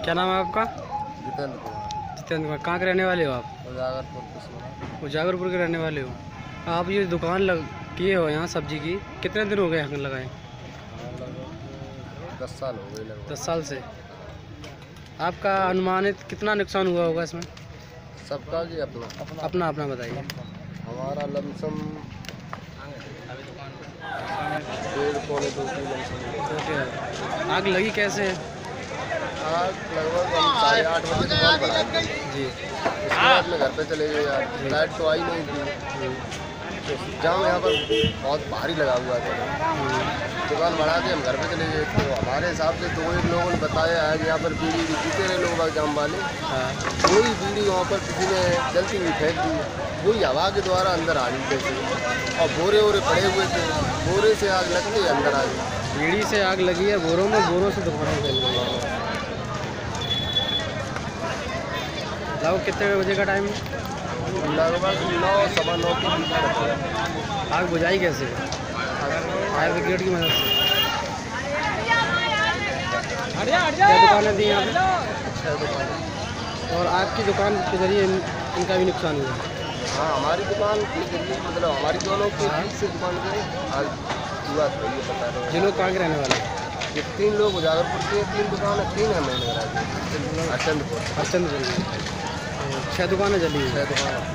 क्या नाम है आपका? जितेंद्र कुमार। जितेंद्र कुमार। कहाँ के रहने वाले हो आप? उजागरपुर। उजागरपुर के रहने वाले हो। आप ये दुकान किए हो यहाँ सब्जी की, कितने दिन हो गए यहाँ लगाए? लगभग 10 साल हो गए। लगभग 10 साल से। आपका अनुमानित कितना नुकसान हुआ होगा इसमें? सबका जी अपना अपना अपना बताइए। हमारा लमसम 1.5-2 किलो। आग लगी कैसे? आग लगभग हम 8:30 बजे दुकान बढ़ाए जी। इसके बाद में घर पे चले गए यार, लाइट तो आई नहीं थी। तो जाम यहाँ पर बहुत भारी लगा हुआ था। दुकान बढ़ा के हम घर पे चले गए। तो हमारे हिसाब से तो एक लोगों ने बताया है कि यहाँ पर बीड़ी भी पीते रहे लोग जाम वाले। वही बीड़ी वहाँ पर किसी ने जलती हुई फेंक दी, वही हवा के द्वारा अंदर आ गई थी। और बोरे वोरे पड़े हुए थे, बोरे से आग लग के अंदर आ गई। बीड़ी से आग लगी है, बोरों में, बोरों से दुकानों फैल गई। लगभग कितने बजे का टाइम है? लगभग 9-9:15 की बीच। आग बुझाई कैसे? फायर ब्रिगेड की मदद से। क्या दुकानें दी यहाँ पे? 6 दुकानें। और आपकी दुकान के जरिए इनका भी नुकसान हुआ? हाँ, हमारी दुकान के जरिए मतलब हमारी दोनों की से दुकान के आज हुआ था। ये बता रहे हैं। जिन लोग कहाँ के रहने वाले? ये 3 लोग उजागरपुर के, 3 दुकान है, 3 है मेन गराज हरचंदपुर की। 6 दुकानें जली हुई। 6 दुकान।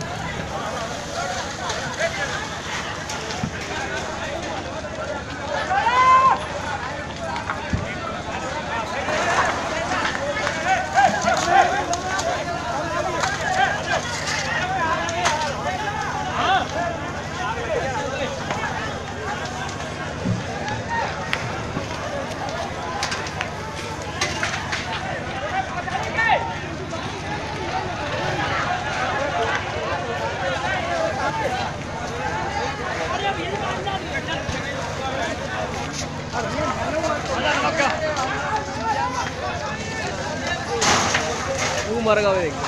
मर गया एकदम।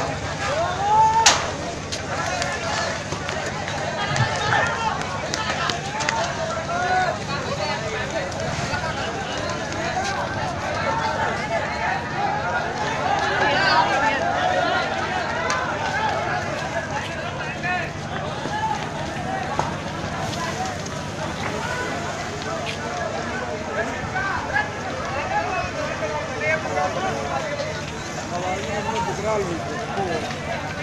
गुजराल